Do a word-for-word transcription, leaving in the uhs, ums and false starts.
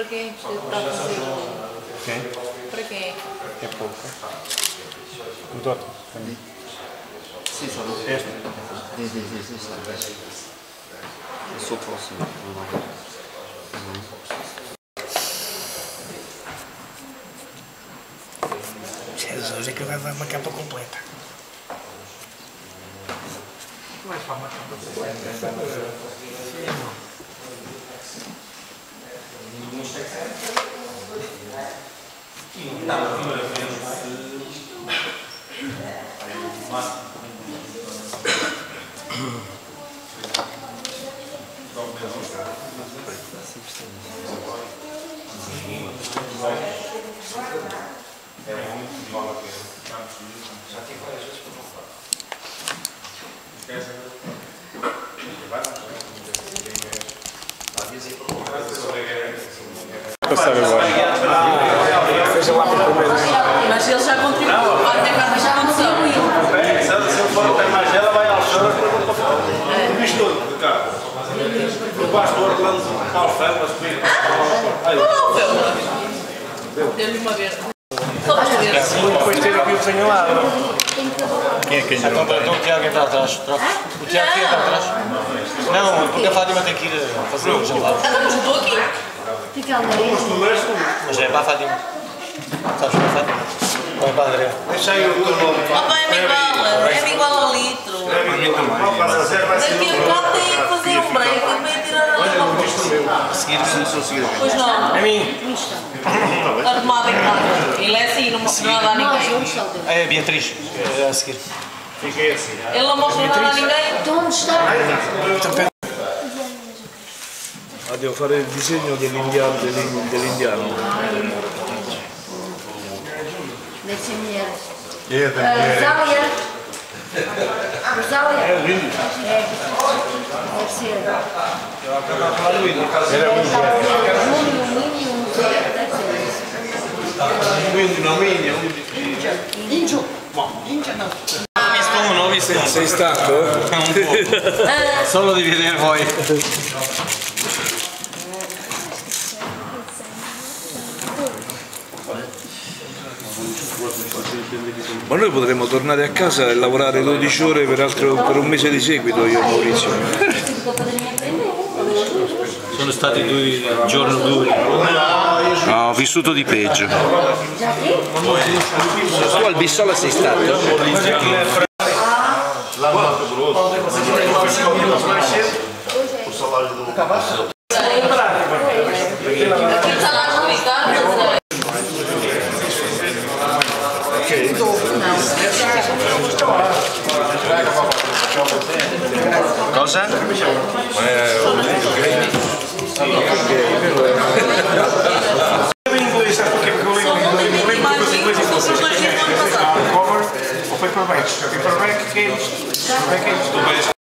quem está a fazer? Quem? Para quem? É pouco. O Dota. Sì, sono Este? Sì, sì, sì, sì, sta. Il suo prossimo. Jesus, é que vai levar uma capa completa. Vai levar uma capa completa. É muito vale a pena. Já tive várias vezes para não falar. Esquece. Vai, não sei. Passar agora. Fecha lá para comer. Mas ele já contribuiu. Pode ter que já contribuiu. Se eu for o pé mais ela vai ao chão e depois vou para fora. Isto tudo, de cá. Eu passo do Orlando para o ferro, mas comigo. Deu-lhe uma vez. Só vais ver. Depois ter aqui o desenho Quem é que ganhou? Então o Tiago entra atrás. O Tiago que entra atrás. Não, porque a Fátima tem que ir fazer o jantar. Estamos juntos aqui. Fica ali. Mas é para a Fátima. Sabes para a Fátima? Ou é para a André? Deixa aí o teu nome. Opa, é igual. É igual ao litro. Daqui a bocado tem que fazer um break e vai tirar a língua. Seguir, se sou seguir. Pois não. A mim. Está tomado em casa. Ele é assim, não mostra nada a ninguém. É a Beatriz. É a seguir. Fiquei assim. Ele não mostra nada a ninguém. Então onde está? Ah, devo fare il disegno dell'indiano. dell'indiano. Deve ser mulher. É, da mulher. Rosália. Rosália. É lindo. É. Deve ser. Era muito Quindi una miglia. Índio. Visto uno, ho visto uno. Sei stanco? Un po'. Solo di vedere voi. Ma noi potremmo tornare a casa e lavorare dodici ore per, altro, per un mese di seguito io e Maurizio. Sono stati due giorni duri. No, ho vissuto di peggio. Tu al Bissola sei stato? Cosa? inglês, sabe porquê? Porque eu lembro o paperback. O paperback, que é isto? Paperback é isto.